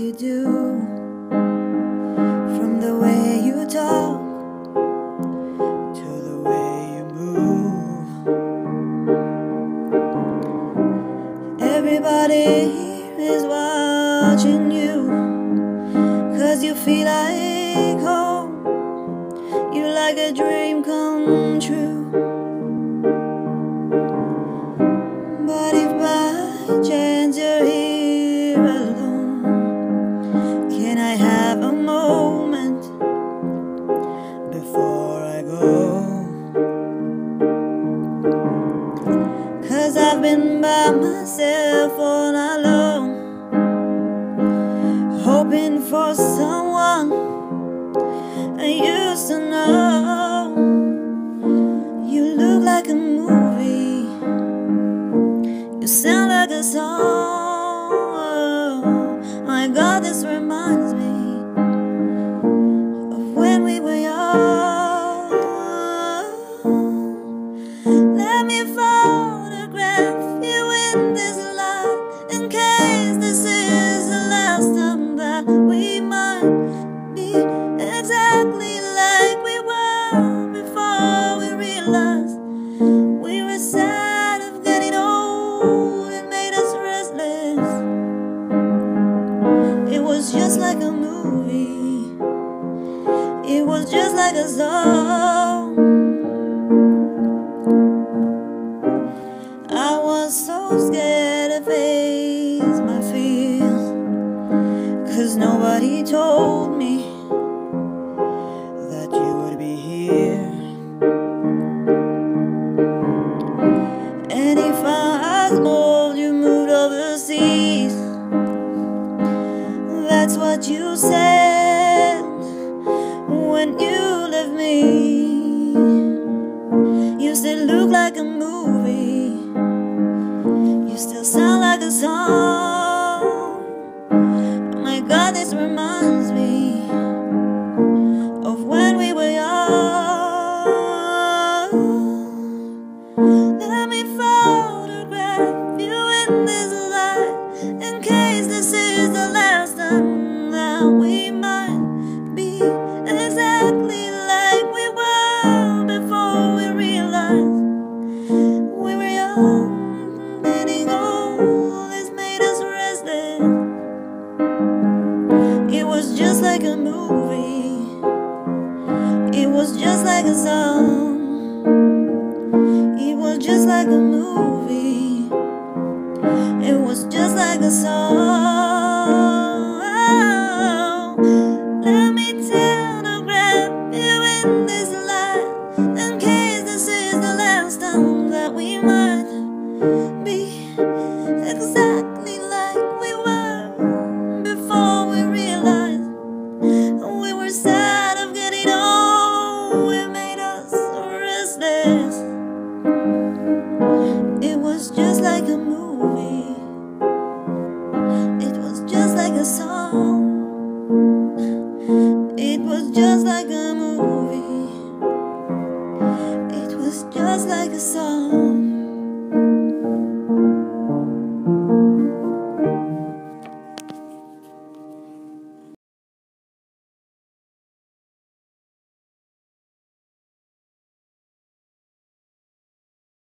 you do, from the way you talk to the way you move. Everybody is watching you, 'cause you feel like home. You like a dream come true. But if by chance you're here alone, can I have a moment before I go? 'Cause I've been by myself all night long, hoping for someone I used to know. You look like a movie, you sound like a song. My God, this reminds me of when we were young. Let me photograph you in this light, in case this is the last time that we might be exactly like we were before we realized we were sad of getting old. It made us restless. It was just like a movie, it was just like a song. I was so scared to face my fears, 'cause nobody told me that you would be here. And if I told you moved overseas, that's what you said when you left me. You still look like a movie, you still sound like a song. Oh my God, this reminds me of when we were young. Let me photograph you in this light, in case this is the last time that we might be exactly like we were before we realized we were young. Getting old has made us restless. It was just like a movie, it was just like a song. It was just like a movie, it was just like a song. Let me telegraph you in this light, in case this is the last time that we might be exactly like we were before we realized we were sad of getting old. It made us restless. It was just like a movie, it was just like a song. It was just like a movie, it was just like a song.